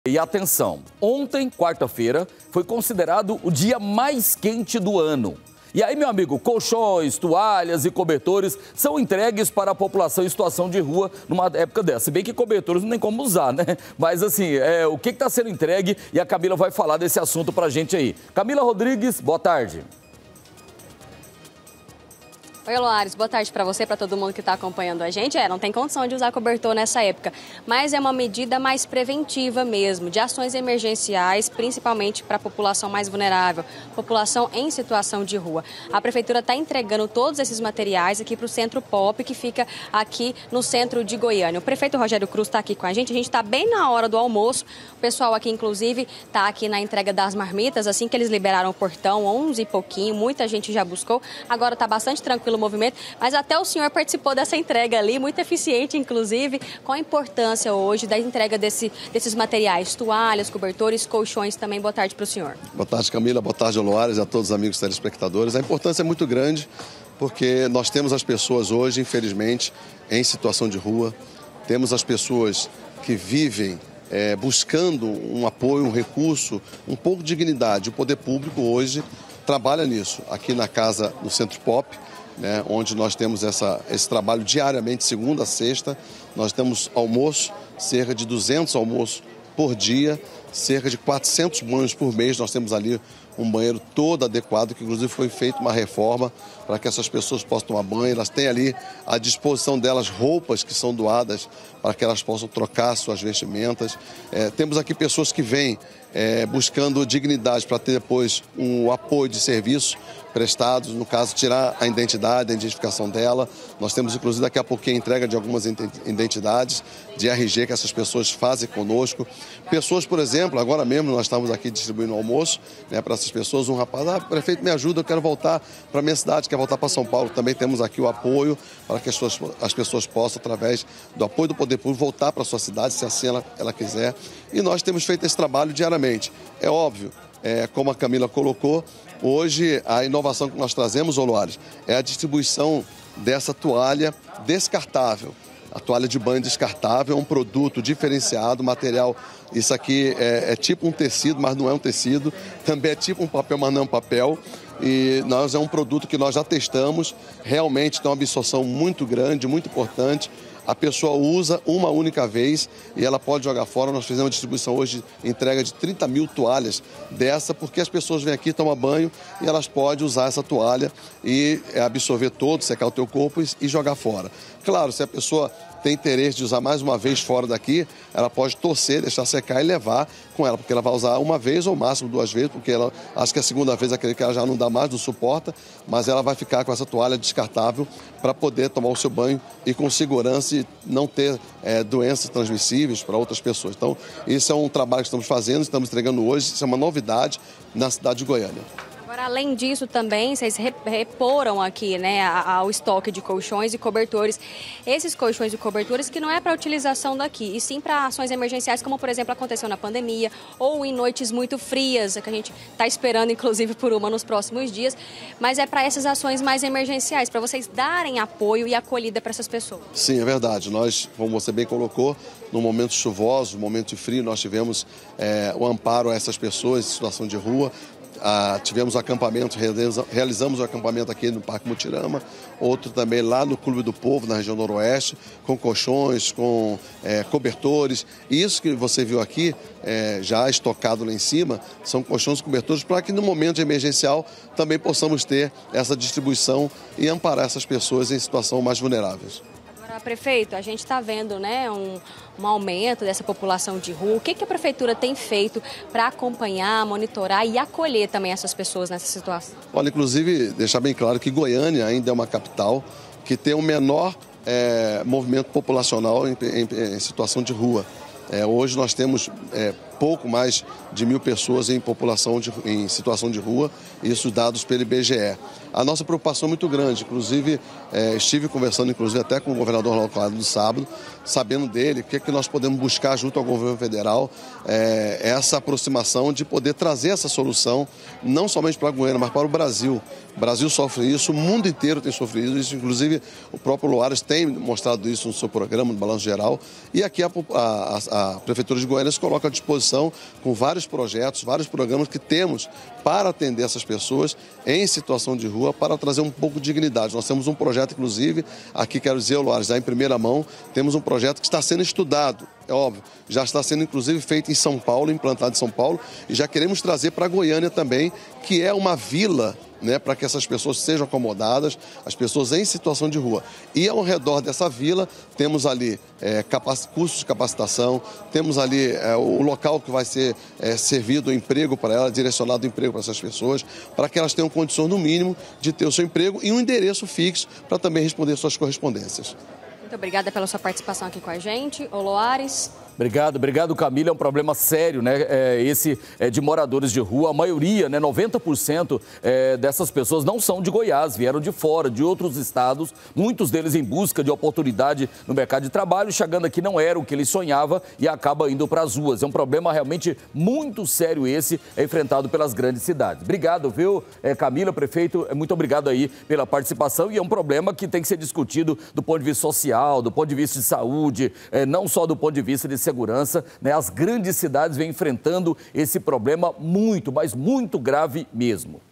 E atenção, ontem, quarta-feira, foi considerado o dia mais quente do ano. E aí, meu amigo, colchões, toalhas e cobertores são entregues para a população em situação de rua numa época dessa. Se bem que cobertores não tem como usar, né? Mas assim, o que está sendo entregue e a Camila vai falar desse assunto pra gente aí. Camila Rodrigues, boa tarde. Oi, Loares, boa tarde para você, para todo mundo que está acompanhando a gente. Não tem condição de usar cobertor nessa época, mas é uma medida mais preventiva mesmo, de ações emergenciais, principalmente para a população mais vulnerável, população em situação de rua. A Prefeitura está entregando todos esses materiais aqui para o Centro Pop, que fica aqui no centro de Goiânia. O prefeito Rogério Cruz está aqui com a gente está bem na hora do almoço. O pessoal aqui, inclusive, está aqui na entrega das marmitas, assim que eles liberaram o portão, 11 e pouquinho, muita gente já buscou, agora está bastante tranquilo o movimento, mas até o senhor participou dessa entrega ali, muito eficiente, inclusive. Qual a importância hoje da entrega desses materiais, toalhas, cobertores, colchões também? Boa tarde para o senhor. Boa tarde, Camila, boa tarde, Loares, a todos os amigos telespectadores. A importância é muito grande, porque nós temos as pessoas hoje, infelizmente, em situação de rua, temos as pessoas que vivem buscando um apoio, um recurso, um pouco de dignidade. O poder público hoje trabalha nisso, aqui na casa do Centro Pop, onde nós temos esse trabalho diariamente, segunda a sexta. Nós temos almoço, cerca de 200 almoços por dia, cerca de 400 banhos por mês. Nós temos ali um banheiro todo adequado, que inclusive foi feita uma reforma para que essas pessoas possam tomar banho. Elas têm ali à disposição delas roupas que são doadas para que elas possam trocar suas vestimentas. Temos aqui pessoas que vêm buscando dignidade para ter depois um apoio de serviço prestados, no caso, tirar a identidade, a identificação dela. Nós temos, inclusive, daqui a pouquinho a entrega de algumas identidades de RG que essas pessoas fazem conosco. Pessoas, por exemplo, agora mesmo nós estamos aqui distribuindo almoço para essas pessoas. Um rapaz, prefeito, me ajuda, eu quero voltar para a minha cidade, quero voltar para São Paulo. Também temos aqui o apoio para que as pessoas possam, através do apoio do poder público, voltar para a sua cidade, se assim ela quiser. E nós temos feito esse trabalho diariamente. É óbvio, como a Camila colocou, hoje a inovação que nós trazemos, Loares, é a distribuição dessa toalha descartável. A toalha de banho descartável é um produto diferenciado, material, isso aqui é tipo um tecido, mas não é um tecido, também é tipo um papel, mas não é um papel. E é um produto que nós já testamos, realmente tem uma absorção muito grande, muito importante. A pessoa usa uma única vez e ela pode jogar fora. Nós fizemos uma distribuição hoje, entrega de 30 mil toalhas dessa, porque as pessoas vêm aqui, tomam banho e elas podem usar essa toalha e absorver todo, secar o teu corpo e jogar fora. Claro, se a pessoa tem interesse de usar mais uma vez fora daqui, ela pode torcer, deixar secar e levar com ela, porque ela vai usar uma vez ou máximo 2 vezes, porque ela acho que a segunda vez aquele que ela já não dá mais, não suporta, mas ela vai ficar com essa toalha descartável para poder tomar o seu banho e com segurança e não ter doenças transmissíveis para outras pessoas. Então, esse é um trabalho que estamos fazendo, estamos entregando hoje, isso é uma novidade na cidade de Goiânia. Agora, além disso, também, vocês reporam aqui, ao estoque de colchões e cobertores. Esses colchões e cobertores que não é para utilização daqui, e sim para ações emergenciais, como, por exemplo, aconteceu na pandemia, ou em noites muito frias, que a gente está esperando, inclusive, por uma nos próximos dias. Mas é para essas ações mais emergenciais, para vocês darem apoio e acolhida para essas pessoas. Sim, é verdade. Nós, como você bem colocou, no momento chuvoso, no momento de frio, nós tivemos o amparo a essas pessoas em situação de rua. Tivemos acampamento, realizamos o acampamento aqui no Parque Mutirama, outro também lá no Clube do Povo, na região noroeste, com colchões, com cobertores. E isso que você viu aqui, já estocado lá em cima, são colchões e cobertores para que no momento emergencial também possamos ter essa distribuição e amparar essas pessoas em situação mais vulneráveis. Prefeito, a gente está vendo um aumento dessa população de rua. O que a Prefeitura tem feito para acompanhar, monitorar e acolher também essas pessoas nessa situação? Olha, inclusive, deixar bem claro que Goiânia ainda é uma capital que tem o menor movimento populacional em situação de rua. Hoje nós temos pouco mais de 1.000 pessoas em situação de rua, isso dados pelo IBGE. A nossa preocupação é muito grande, inclusive estive conversando até com o governador local no sábado, sabendo dele, o que é que nós podemos buscar junto ao governo federal, essa aproximação de poder trazer essa solução, não somente para a Goiânia, mas para o Brasil. O Brasil sofre isso, o mundo inteiro tem sofrido isso, inclusive o próprio Loares tem mostrado isso no seu programa, no Balanço Geral, e aqui a Prefeitura de Goiânia se coloca à disposição disposição com vários projetos, vários programas que temos para atender essas pessoas em situação de rua, para trazer um pouco de dignidade. Nós temos um projeto, inclusive, aqui quero dizer, Loares, já em primeira mão, temos um projeto que está sendo estudado, é óbvio, já está sendo inclusive feito em São Paulo, implantado em São Paulo, e já queremos trazer para Goiânia também, que é uma vila, né, para que essas pessoas sejam acomodadas, as pessoas em situação de rua. E ao redor dessa vila, temos ali cursos de capacitação, temos ali o local que vai ser servido o emprego para elas, direcionado o emprego para essas pessoas, para que elas tenham condições, no mínimo, de ter o seu emprego e um endereço fixo para também responder suas correspondências. Muito obrigada pela sua participação aqui com a gente. Ô, Loares. Obrigado, Camila. É um problema sério, né? Esse de moradores de rua. A maioria, né, 90% dessas pessoas não são de Goiás, vieram de fora, de outros estados, muitos deles em busca de oportunidade no mercado de trabalho, chegando aqui não era o que ele sonhava e acaba indo para as ruas. É um problema realmente muito sério esse, enfrentado pelas grandes cidades. Obrigado, viu, Camila, prefeito, muito obrigado aí pela participação, e é um problema que tem que ser discutido do ponto de vista social, do ponto de vista de saúde, não só do ponto de vista de segurança, né? As grandes cidades vêm enfrentando esse problema muito, mas muito grave mesmo.